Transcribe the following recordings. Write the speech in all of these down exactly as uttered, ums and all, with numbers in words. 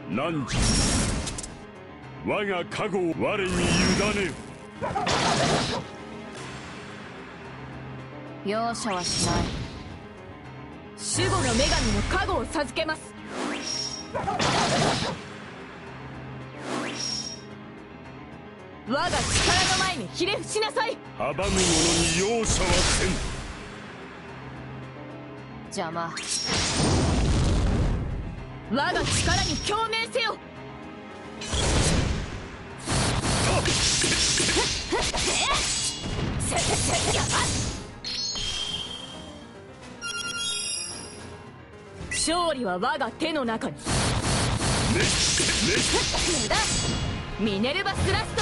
汝我が加護を我に委ねよ。 容赦はしない。 守護の女神の加護を授けます。我が力の前にひれ伏しなさい。 阻む者に容赦はせん。 邪魔。 我が力に共鳴せよ。勝利は我が手の中に。無駄。ミネルヴァスラスト。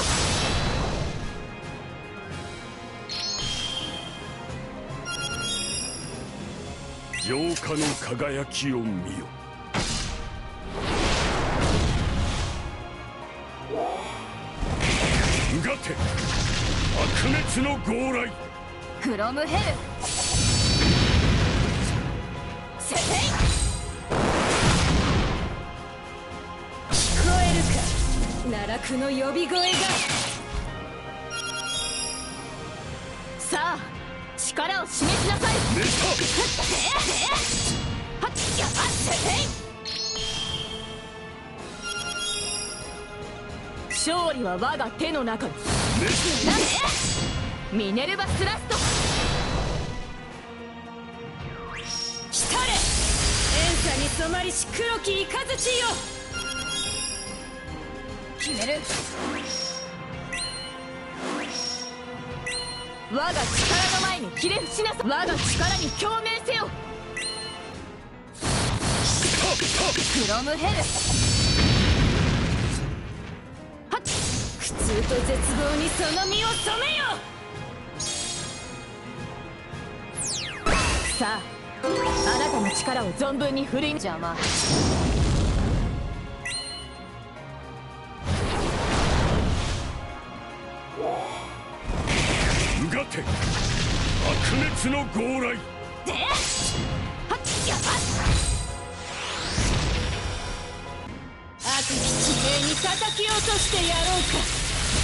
浄化の輝きを見よ。うがて白熱の号来。 フロムヘル。 セテイ。聞こえるか、奈落の呼び声が。さあ力を示しなさい。 出た。 はっやっセテイ。勝利は我が手の中に。ミネルヴァスラスト。来たれ遠差に染まりし黒き雷よ。 決める。 我が力の前にひれ伏しなさい。我が力に共鳴せよ。 フロムヘル。 苦痛と絶望にその身を染めよ。さああなたの力を存分に振るい。 邪魔。 うがて白熱の号来。 ではっやばっ。悪き地平に叩き落としてやろうか。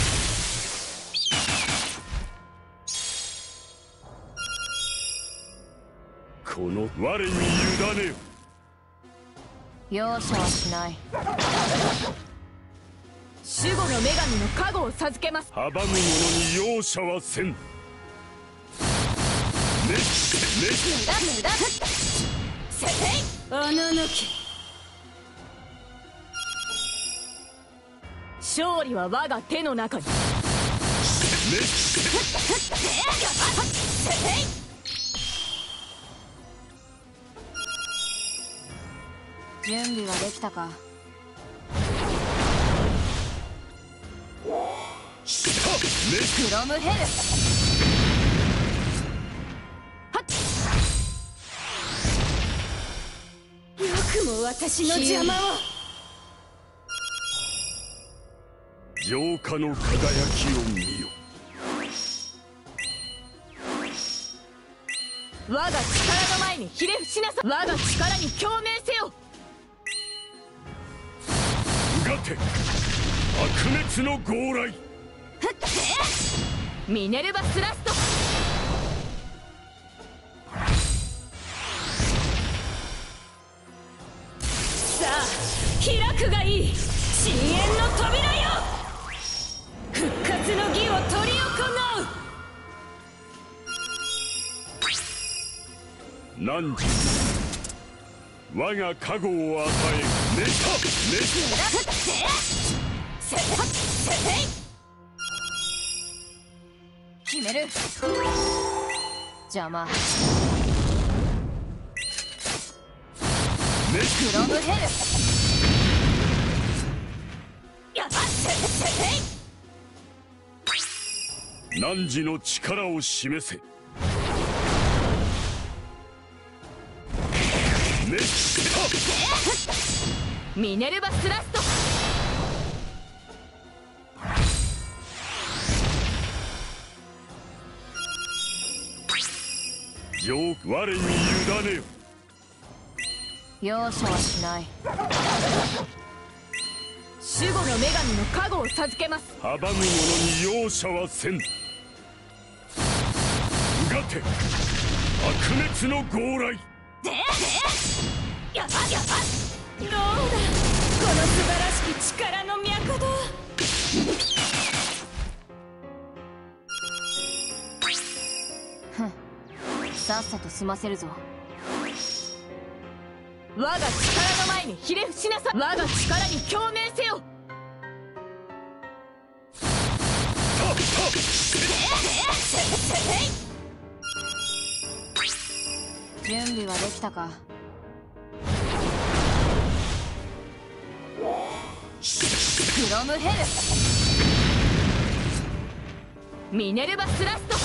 この我に委ねよ。 容赦はしない。 守護の女神の加護を授けます。 阻む者に容赦はせん。ねね無駄無駄。セテイ。あなのき。勝利は我が手の中に。 準備はできたか。フロムヘル。 よくも私の邪魔を。 浄化の輝きを見よ。 我が力の前にひれ伏しなさい。我が力に共鳴せよ。 うがて白熱の号来。 ミネルヴァスラスト。さあ開くがいい。深淵の扉よ。復活の儀を執り行う。 汝我が加護を与え。ねたねた。 セテイ。 決める。邪魔。フロムヘル。 やっセテイ。 汝の力を示せ。ねた。 ミネルヴァスラスト。 浄我に委ねよ。 容赦はしない。 守護の女神の加護を授けます。 阻む者に容赦はせん。うがて白熱の号来。 ででやばやばどうだこの素晴らしき力の脈動。 ふん、さっさと済ませるぞ。 我が力の前にひれ伏しなさい。我が力に共鳴せよ。 準備はできたか。クロムヘル、 ミネルヴァスラスト。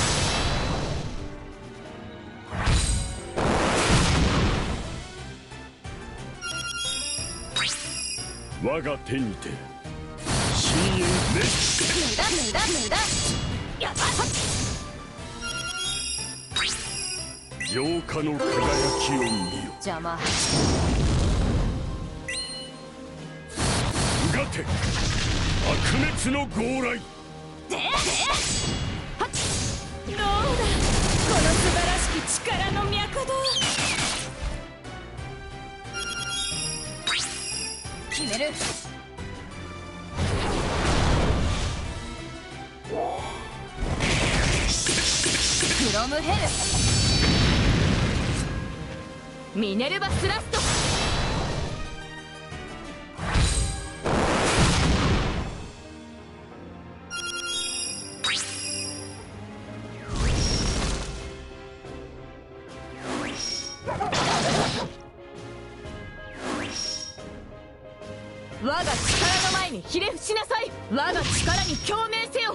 我が手にて深淵熱。 無駄無駄無駄やばっ。 浄化の輝きを見よ。 邪魔。 うがて白熱の号来。 でではっどうだこの素晴らしき力の脈動。 決める。クロムヘル、 ミネルヴァスラスト。我が力の前にひれ伏しなさい。我が力に共鳴せよ。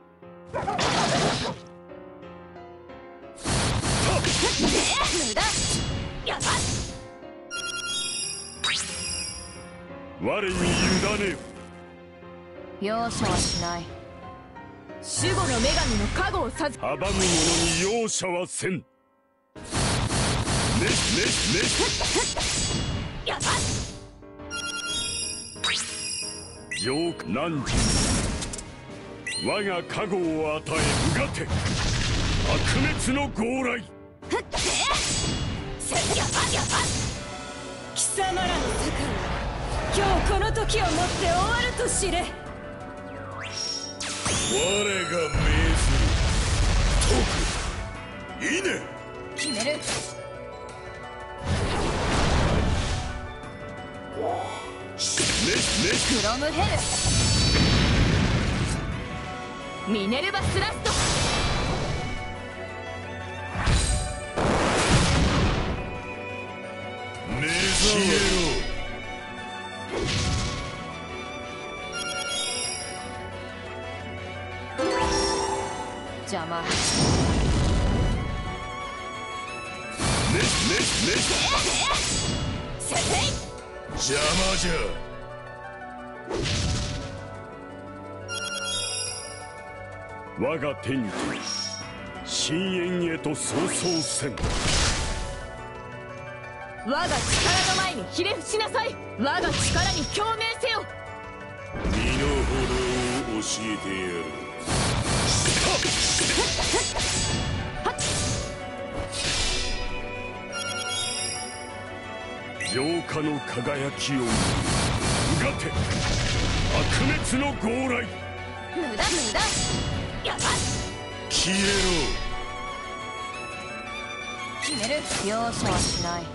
無駄やばっ。 我に委ねよ。 容赦はしない。 守護の女神の加護を授阻む者に容赦はせん。ねねねやばっ。 浄化汝我が加護を与え。うがて白熱の号来。 ふってせやばやば貴様らの世界は今日この時をもって終わると知れ。 我が命ずる。徳いね。 決める。 ねねクロムヘル、 ミネルヴァスラスト。 目覚めろ。 邪魔。 ねねねせてい邪魔じゃ。我が手にて深淵へと早々せん。 我が力の前にひれ伏しなさい。我が力に共鳴せよ。 身の程を教えてやる。浄化の輝きを見る。うがて白熱の号来。 無駄無駄やばっ。 消えろ。 決める。容赦はしない。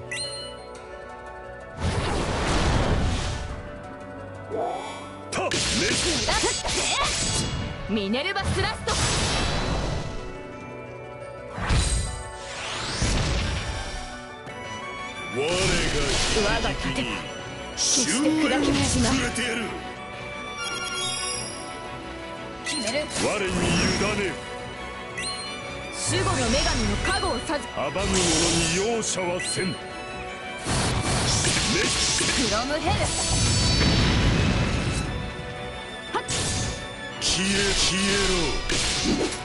たね。 無駄ってミネルヴァスラスト。 我が我が盾に決して砕きはしない。 くれてやる。 決める。 我に委ねよ。 守護の女神の加護を授阻む者に容赦はせん。ねクロムヘル、 消え消えろ。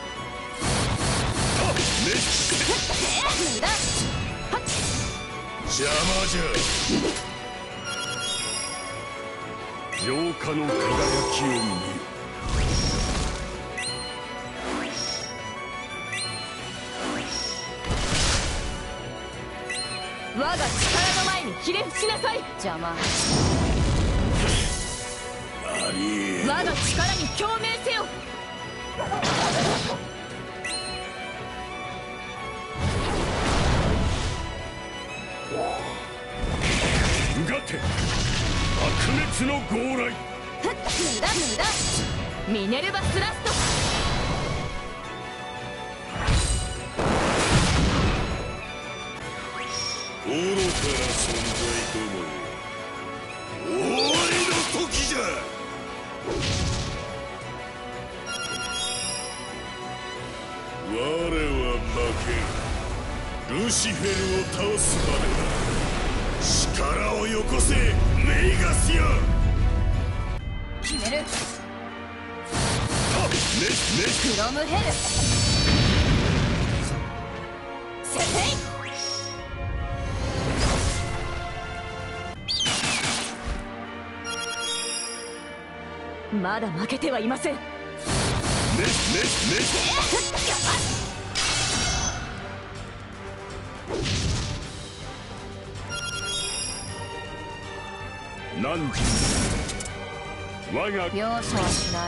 無駄邪邪魔じゃ。浄化の輝きを見よ。 我が力の前にひれ伏しなさい。 邪魔。 我が力に共鳴せよ。 うがて悪滅の号来。 無駄無駄。 ミネルヴァスラスト。 愚かな存在どもよ、終わりの時じゃ。我は負けん。ルシフェルを倒すまでだ。力をよこせメイガスよ。 決める。 あっ、ねねクロムヘル。セテイ。 まだ負けてはいません。 ねねね何時我が容赦はしない。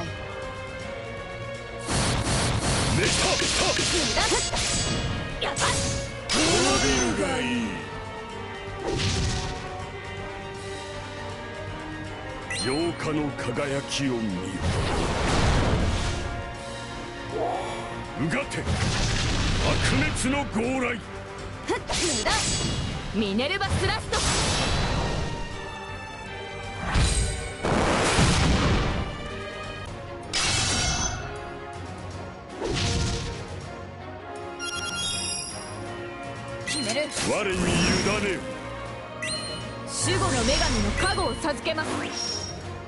ネタやばっ。 滅びるがいい。浄化の輝きを見よ。うがて悪滅の号来。 無駄。 ミネルヴァスラスト。 決める。 我に委ねよ。 守護の女神の加護を授けます。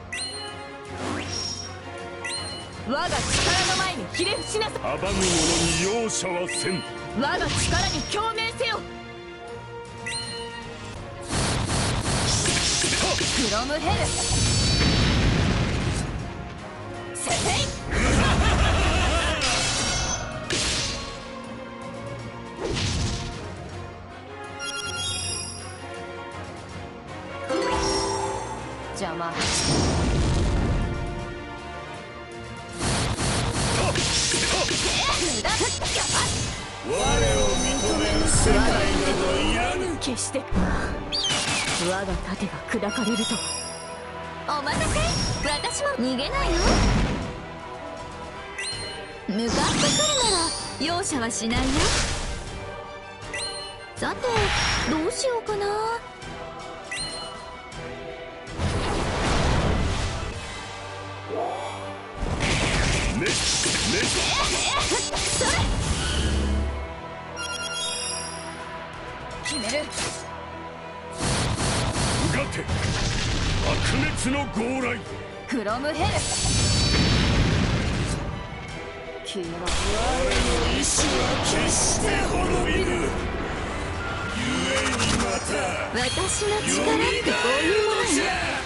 我が力の前にひれ伏しなさい。 阻む者に容赦はせん。 我が力に共鳴せよ。 クロムヘル。セテイ。邪魔。無駄。 我を認める世界などいらぬ。 決して我が盾が砕かれるとは。 お待たせ。私も逃げないよ。向かってくるなら容赦はしないよ。さてどうしようかな。 ねねそれ。決める。 うがて悪滅の号来。 クロムヘル。消えろ。 我の意志は決して滅びぬ。ゆえにまた私の力ってこういうものよ。